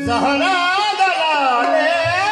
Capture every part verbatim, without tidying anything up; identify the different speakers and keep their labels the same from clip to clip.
Speaker 1: सहरा दलाले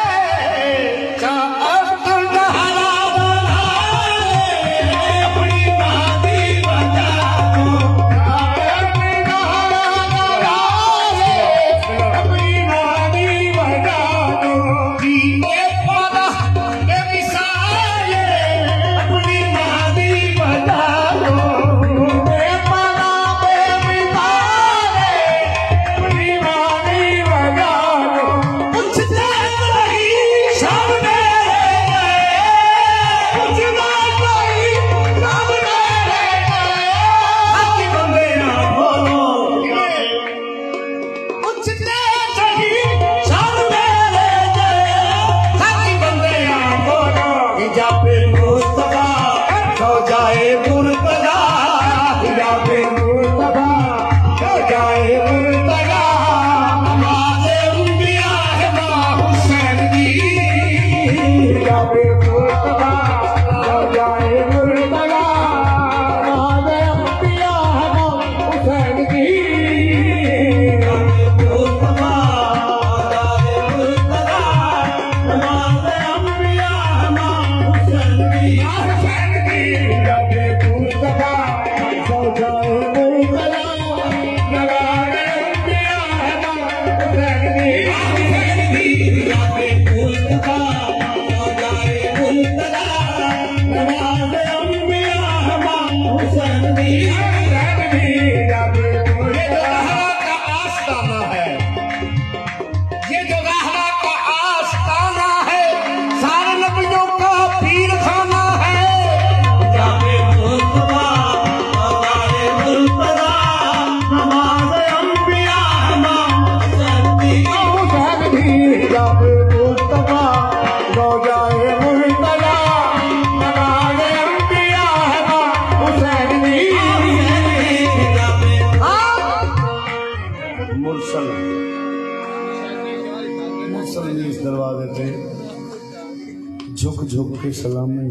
Speaker 1: झुक झुक के सलामी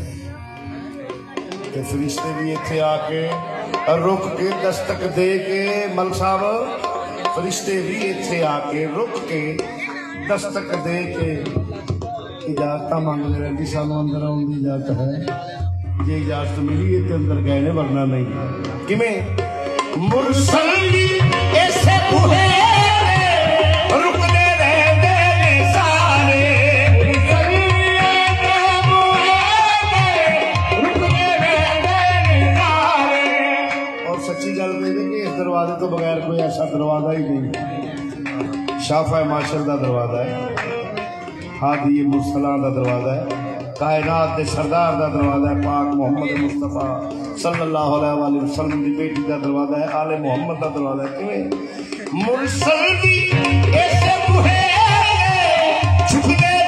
Speaker 1: ते फरिश्ते भी इत्थे आके रुक के दस्तक दे के मल साहब फरिश्ते भी इत्थे आके रुक के दस्तक दे के इजाजत मांगते रहती सानू अंदर आने की इजाजत है जे इजाजत मिली इतने अंदर गए ने वरना नहीं किमें मुरसल ऐसे बुहे रुकने रहते सारे दरवाजे तो बगैर कोई ऐसा दरवाजा ही नहीं। शाफा माशर का दरवाजा है, हादी मुरसलां का दरवाजा है, कायनात के सरदार का दरवाजा है, पाक मोहम्मद मुस्तफा सल्लल्लाहु अलैहि वसल्लम की बेटी का दरवाजा है, आले मोहम्मद का दरवाजा है। मुरसल दी ऐसे बुहे झुकने